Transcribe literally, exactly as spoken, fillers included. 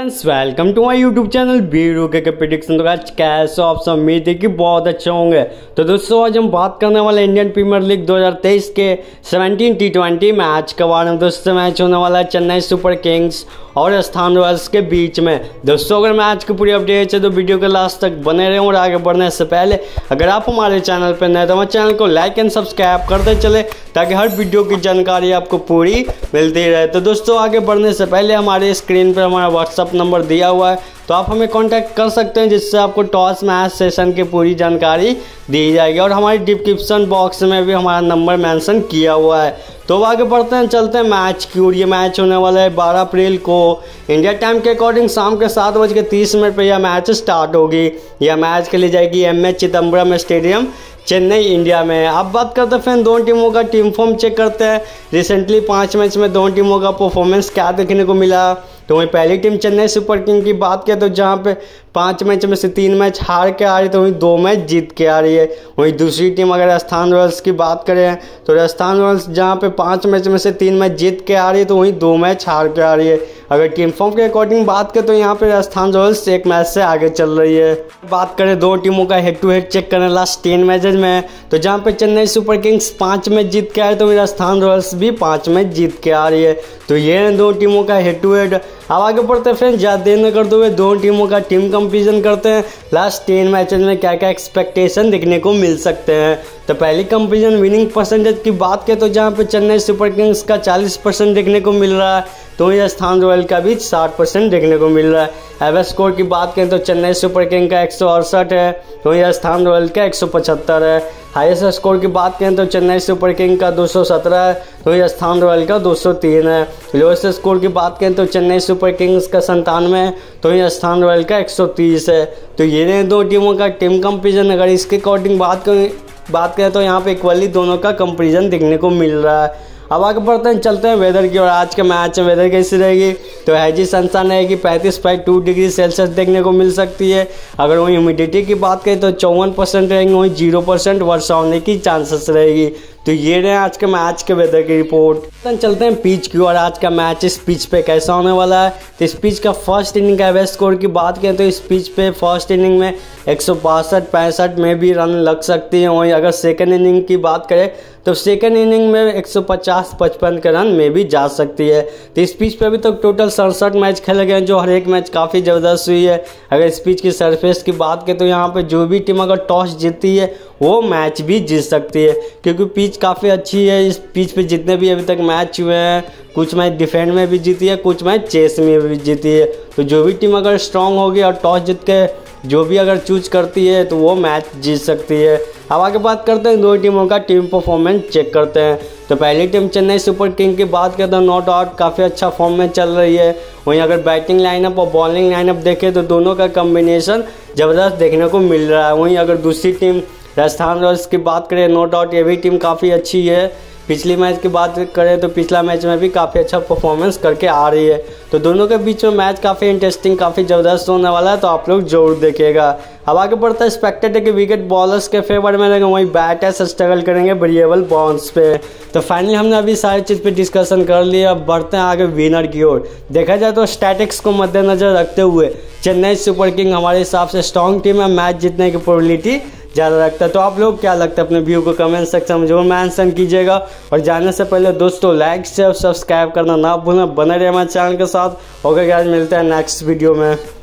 Friends welcome to my YouTube channel Biru के prediction. तो आज कैसे आप सब उम्मीद है कि बहुत अच्छे होंगे। तो दोस्तों आज हम बात करने वाले इंडियन प्रीमियर लीग दो हज़ार तेईस के सत्रह टी ट्वेंटी मैच के बारे में। दोस्तों मैच होने वाला है चेन्नई सुपर किंग्स और राजस्थान रॉयल्स के बीच में। दोस्तों अगर मैच की पूरी अपडेट है तो वीडियो के लास्ट तक बने रहें। और आगे बढ़ने से पहले अगर आप हमारे चैनल पर नए तो हमारे चैनल को लाइक एंड सब्सक्राइब करते चले ताकि हर वीडियो की जानकारी आपको पूरी मिलती रहे। तो दोस्तों आगे बढ़ने से पहले हमारे स्क्रीन पर हमारा व्हाट्सअप नंबर दिया हुआ है, तो आप हमें कांटेक्ट कर सकते हैं जिससे आपको टॉस मैच सेशन की पूरी जानकारी दी जाएगी। और हमारे डिस्क्रिप्शन बॉक्स में भी हमारा नंबर मेंशन किया हुआ है। तो आगे बढ़ते हैं, चलते हैं मैच की ओर। ये मैच होने वाला है बारह अप्रैल को इंडिया टाइम के अकॉर्डिंग शाम के सात बज के तीस मिनट पर यह मैच स्टार्ट होगी। यह मैच खेली जाएगी M A Chidambaram stadium Chennai India में। अब बात करते हैं फिर दोनों टीमों का टीम फॉर्म चेक करते हैं। रिसेंटली पाँच मैच में दोनों टीमों का परफॉर्मेंस क्या देखने को मिला। तो वहीं पहली टीम चेन्नई सुपर किंग की बात करें तो जहां पे पांच मैच में से तीन मैच हार के आ रही है तो वहीं दो मैच जीत के आ रही है। वहीं दूसरी टीम अगर राजस्थान रॉयल्स की बात करें तो राजस्थान रॉयल्स जहां पे पांच मैच में से तीन मैच जीत के आ रही है तो वहीं दो मैच हार के आ रही है। अगर टीम फॉर्म के अकॉर्डिंग बात करें तो यहाँ पे राजस्थान रॉयल्स एक मैच से आगे चल रही है। बात करें दो टीमों का हेड टू हेड चेक करें लास्ट टेन मैचेज में, तो जहाँ पे चेन्नई सुपर किंग्स पाँच मैच जीत के आ रही है तो राजस्थान रॉयल्स भी पाँच मैच जीत के आ रही है। तो ये दो टीमों का हेड टू हेड। अब आगे बढ़ते हैं फ्रेंड्स, ज़्यादा देर न करते हुए दोनों टीमों का टीम कंपेरिजन करते हैं। लास्ट टेन मैचेज में क्या क्या एक्सपेक्टेशन देखने को मिल सकते हैं। तो पहली कंपेरिजन विनिंग परसेंटेज की बात करें तो जहाँ पे चेन्नई सुपर किंग्स का चालीस परसेंट देखने को मिल रहा है तो राजस्थान रॉयल का भी साठ परसेंट देखने को मिल रहा है। एवरेज स्कोर की बात करें तो चेन्नई सुपर किंग का एक सौ अड़सठ है तो राजस्थान रॉयल का एक सौ पचहत्तर है। हाईएस्ट स्कोर की बात करें तो चेन्नई सुपर किंग का दो सौ सत्रह है तो राजस्थान रॉयल का दो सौ तीन है। लोएस्ट स्कोर की बात करें तो चेन्नई सुपर किंग्स का संतानवे है तो राजस्थान रॉयल का एक सौ तीस है। तो ये दो टीमों का टीम कंपेरिजन। अगर इसके अकॉर्डिंग बात करें बात करें तो यहाँ पे इक्वली दोनों का कंपेरिजन देखने को मिल रहा है। अब आगे बढ़ते हैं, चलते हैं वेदर की। और आज के मैच में वेदर कैसी रहेगी तो हैजी सनशाइन रहेगी, पैंतीस पॉइंट दो डिग्री सेल्सियस देखने को मिल सकती है। अगर वहीं ह्यूमिडिटी की बात करें तो चौवन परसेंट रहेंगे, वहीं जीरो परसेंट वर्षा होने की चांसेस रहेगी। तो ये रहे आज के मैच के वेदर की रिपोर्ट। चलते हैं पिच की और आज का मैच इस पिच पे कैसा होने वाला है। तो इस पिच का फर्स्ट इनिंग का एवरेज स्कोर की बात करें तो इस पिच पे फर्स्ट इनिंग में एक सौ बासठ पैंसठ में भी रन लग सकती है। वहीं अगर सेकंड इनिंग की बात करें तो सेकंड इनिंग में एक सौ पचास पचपन के रन में भी जा सकती है। तो इस पिच पे अभी तक तो टोटल सड़सठ मैच खेले गए हैं जो हर एक मैच काफ़ी ज़बरदस्त हुई है। अगर इस पिच की सरफेस की बात करें तो यहाँ पे जो भी टीम अगर टॉस जीतती है वो मैच भी जीत सकती है क्योंकि पिच काफ़ी अच्छी है। इस पिच पे जितने भी अभी तक मैच हुए हैं कुछ मैच डिफेंड में भी जीती है, कुछ मैच चेस में भी जीती है। तो जो भी टीम अगर स्ट्रांग होगी और टॉस जीत के जो भी अगर चूज करती है तो वो मैच जीत सकती है। अब आगे बात करते हैं दो टीमों का टीम परफॉर्मेंस चेक करते हैं। तो पहली टीम चेन्नई सुपर किंग की बात करते हैं, नो डाउट काफ़ी अच्छा फॉर्म में चल रही है। वहीं अगर बैटिंग लाइनअप और बॉलिंग लाइनअप देखें तो दोनों का कम्बिनेशन ज़बरदस्त देखने को मिल रहा है। वहीं अगर दूसरी टीम राजस्थान रॉयल्स की बात करें, नो डाउट ये भी टीम काफ़ी अच्छी है। पिछली मैच की बात करें तो पिछला मैच में भी काफ़ी अच्छा परफॉर्मेंस करके आ रही है। तो दोनों के बीच में मैच काफ़ी इंटरेस्टिंग काफ़ी ज़बरदस्त होने वाला है, तो आप लोग जरूर देखिएगा। अब आगे बढ़ता है स्पेक्टेड है कि विकेट बॉलर्स के फेवर में रहेंगे, वहीं बैटर्स स्ट्रगल करेंगे वेरिएबल बाउंस पे। तो फाइनली हमने अभी सारी चीज़ पे डिस्कशन कर लिया। अब बढ़ते हैं आगे विनर की ओर। देखा जाए तो स्टैटिक्स को मद्देनजर रखते हुए चेन्नई सुपर किंग हमारे हिसाब से स्ट्रॉन्ग टीम है, मैच जीतने की प्रोबेबिलिटी ज़्यादा रखता है। तो आप लोग क्या लगता है अपने व्यू को कमेंट सेक्शन में जरूर मेंशन कीजिएगा। और जाने से पहले दोस्तों लाइक शेयर सब्सक्राइब करना ना भूलें, बने रहिए हमारे चैनल के साथ। ओके गाइस, मिलते हैं नेक्स्ट वीडियो में।